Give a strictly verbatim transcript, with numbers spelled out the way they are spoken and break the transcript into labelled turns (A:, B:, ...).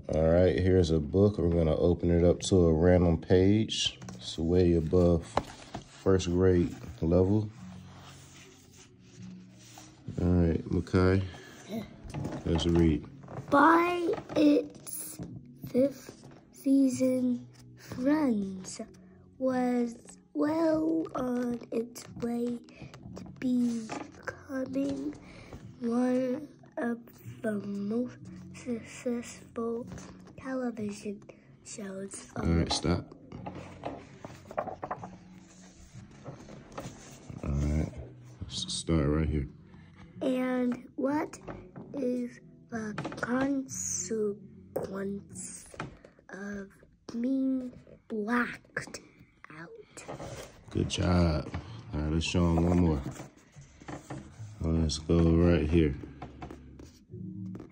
A: All right, here's a book. We're gonna open it up to a random page. It's way above first grade level. All right, Makai, let's read.
B: By its fifth season, Friends was well on its way to becoming one of the most successful television shows.
A: All right, stop. All right, let's start right here.
B: And what is the consequence of being blacked out?
A: Good job. All right, let's show them one more. Let's go right here.